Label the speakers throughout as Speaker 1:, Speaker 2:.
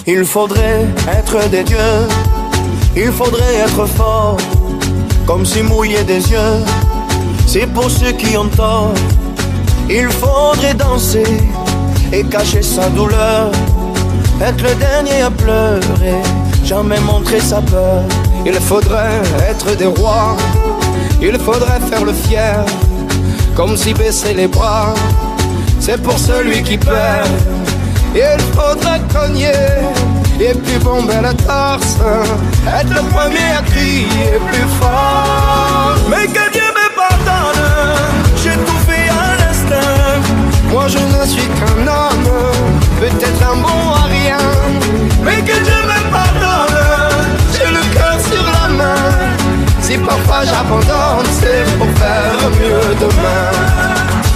Speaker 1: Il faudrait être des dieux, il faudrait être fort, comme si mouiller des yeux, c'est pour ceux qui ont tort. Il faudrait danser et cacher sa douleur, être le dernier à pleurer, jamais montrer sa peur.
Speaker 2: Il faudrait être des rois, il faudrait faire le fier, comme si baisser les bras, c'est pour celui qui perd. Il faudrait cogner et puis bomber la torse, être le premier à crier plus fort.
Speaker 1: Mais que Dieu me pardonne, j'ai tout fait à l'instinct.
Speaker 2: Moi je ne suis qu'un homme, peut-être un bon à rien.
Speaker 1: Mais que Dieu me pardonne,
Speaker 2: j'ai le cœur sur la main. Si parfois j'abandonne, c'est pour faire mieux demain.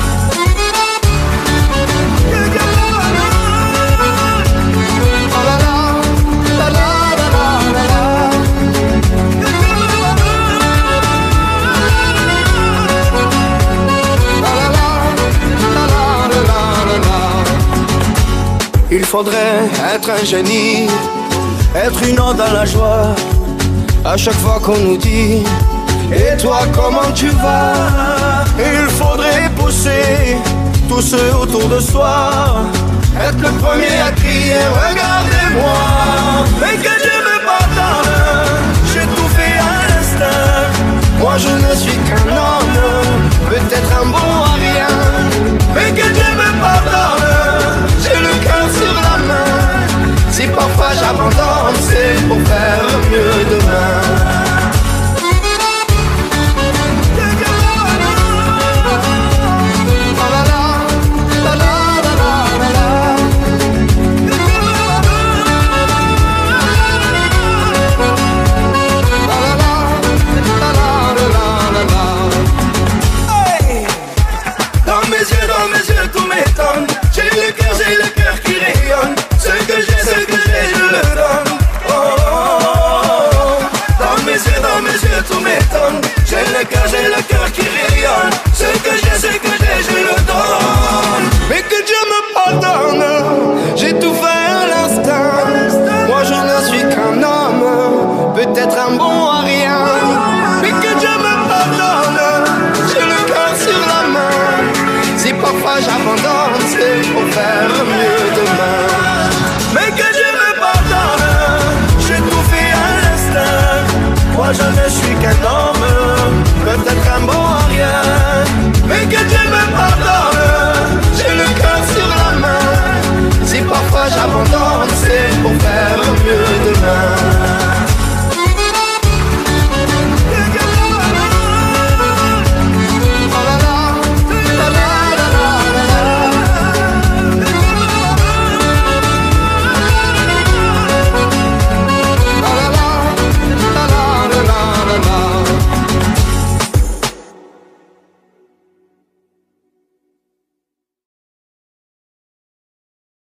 Speaker 1: Il faudrait être un génie, être une onde dans la joie, à chaque fois qu'on nous dit et toi comment tu vas. Il faudrait pousser tous ceux autour de soi, être le premier à crier regardez-moi. Mais que Dieu me pardonne, j'ai tout fait à l'instinct.
Speaker 2: Moi je ne suis qu'un homme, peut-être un bon à rien.
Speaker 1: Mais que Dieu me pardonne,
Speaker 2: j'ai le cœur sur la main. Si parfois j'abandonne, c'est pour faire mieux demain.
Speaker 1: Dans mes yeux, tout m'étonne. J'ai le cœur qui rayonne. Ce que j'ai, je le donne. Oh, oh, oh. Dans mes yeux, tout m'étonne. J'ai le cœur qui rayonne. Ce que j'ai, je le donne.
Speaker 2: Mais que Dieu me pardonne, j'ai tout fait à l'instinct. Moi je ne suis qu'un homme, peut-être un bon à rien.
Speaker 1: Mais que Dieu me pardonne,
Speaker 2: j'ai le cœur sur la main. Si parfois j'abandonne, c'est pour faire mieux.